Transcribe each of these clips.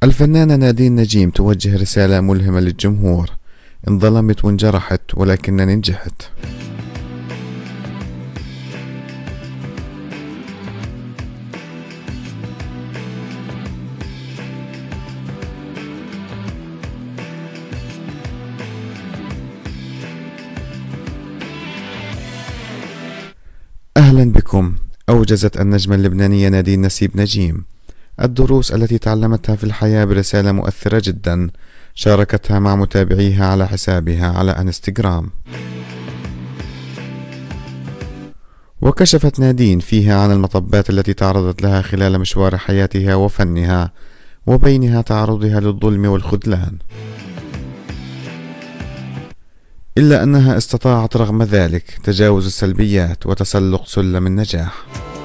الفنانة نادين نجيم توجه رسالة ملهمة للجمهور: انظلمت وانجرحت ولكنني نجحت. أهلا بكم. أوجزت النجمة اللبنانية نادين نجيم الدروس التي تعلمتها في الحياة برسالة مؤثرة جدا شاركتها مع متابعيها على حسابها على انستغرام. وكشفت نادين فيها عن المطبات التي تعرضت لها خلال مشوار حياتها وفنها، وبينها تعرضها للظلم والخذلان، إلا أنها استطاعت رغم ذلك تجاوز السلبيات وتسلق سلم النجاح.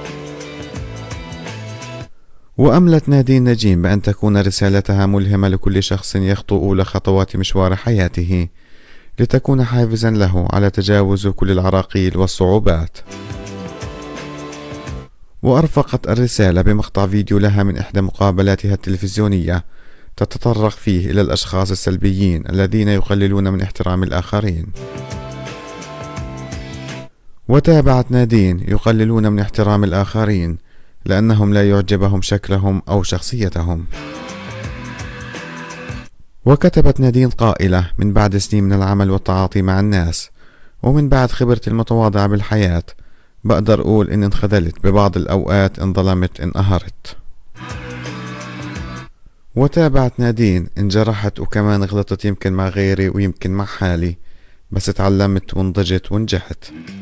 وأملت نادين نجيم بأن تكون رسالتها ملهمة لكل شخص يخطو أولى خطوات مشوار حياته، لتكون حافزا له على تجاوز كل العراقيل والصعوبات. وأرفقت الرسالة بمقطع فيديو لها من إحدى مقابلاتها التلفزيونية تتطرق فيه إلى الأشخاص السلبيين الذين يقللون من احترام الآخرين. وتابعت نادين: يقللون من احترام الآخرين لأنهم لا يعجبهم شكلهم أو شخصيتهم. وكتبت نادين قائلة: من بعد سنين من العمل والتعاطي مع الناس، ومن بعد خبرتي المتواضعة بالحياة، بقدر أقول إن انخذلت ببعض الأوقات، انظلمت، انقهرت. وتابعت نادين: انجرحت وكمان غلطت، يمكن مع غيري ويمكن مع حالي، بس تعلمت ونضجت ونجحت.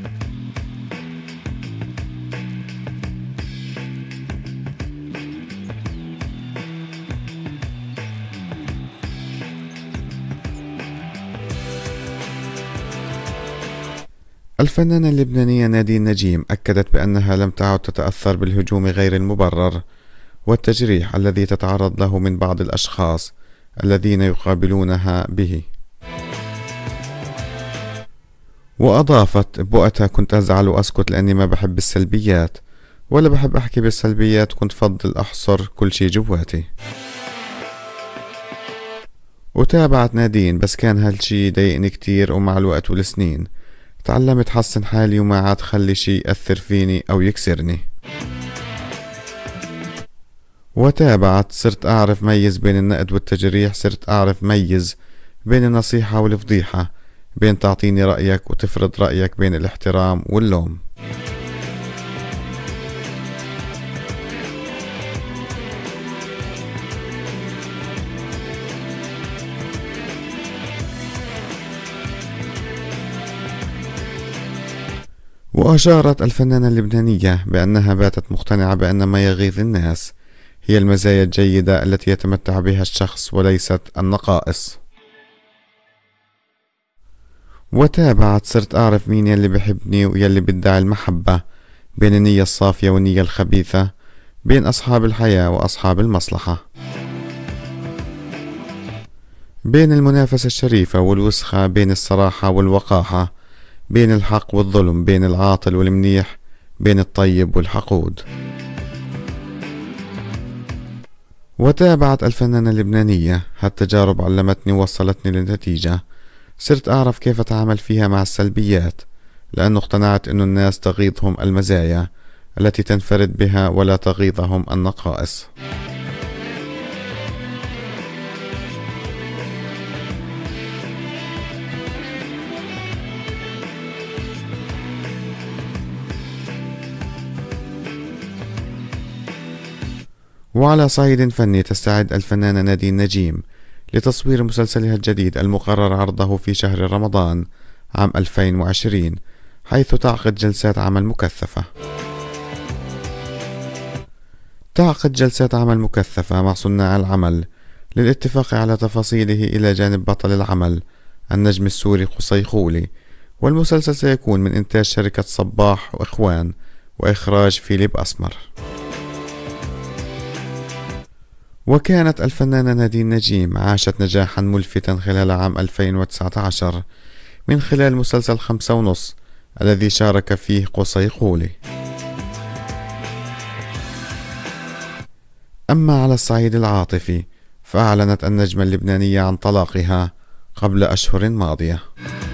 الفنانة اللبنانية نادين نجيم أكدت بأنها لم تعد تتأثر بالهجوم غير المبرر والتجريح الذي تتعرض له من بعض الأشخاص الذين يقابلونها به. وأضافت بوقتها: كنت أزعل وأسكت لأني ما بحب السلبيات، ولا بحب أحكي بالسلبيات، كنت فضل أحصر كل شي جواتي. وتابعت نادين: بس كان هالشي يضايقني كتير، ومع الوقت والسنين تعلمت حسن حالي وما عاد خلي شي يأثر فيني أو يكسرني. وتابعت: صرت أعرف ميز بين النقد والتجريح، صرت أعرف ميز بين النصيحة والفضيحة، بين تعطيني رأيك وتفرض رأيك، بين الاحترام واللوم. وأشارت الفنانة اللبنانية بأنها باتت مقتنعة بأن ما يغيظ الناس هي المزايا الجيدة التي يتمتع بها الشخص وليست النقائص. وتابعت: صرت أعرف مين يلي بحبني ويلي بيدعي المحبة، بين النية الصافية والنية الخبيثة، بين أصحاب الحياة وأصحاب المصلحة، بين المنافسة الشريفة والوسخة، بين الصراحة والوقاحة، بين الحق والظلم، بين العاطل والمنيح، بين الطيب والحقود. وتابعت الفنانة اللبنانية: هالتجارب علمتني ووصلتني للنتيجة، صرت أعرف كيف أتعامل فيها مع السلبيات، لأنه اقتنعت أن الناس تغيظهم المزايا التي تنفرد بها ولا تغيظهم النقائص. وعلى صعيد فني تستعد الفنانة نادين نجيم لتصوير مسلسلها الجديد المقرر عرضه في شهر رمضان عام 2020، حيث تعقد جلسات عمل مكثفة. مع صناع العمل للاتفاق على تفاصيله إلى جانب بطل العمل النجم السوري قصي خولي. والمسلسل سيكون من إنتاج شركة صباح وإخوان وإخراج فيليب أسمر. وكانت الفنانة نادين نجيم عاشت نجاحا ملفتا خلال عام 2019 من خلال مسلسل 5.5 الذي شارك فيه قصي خولي. أما على الصعيد العاطفي فأعلنت النجمة اللبنانية عن طلاقها قبل أشهر ماضية.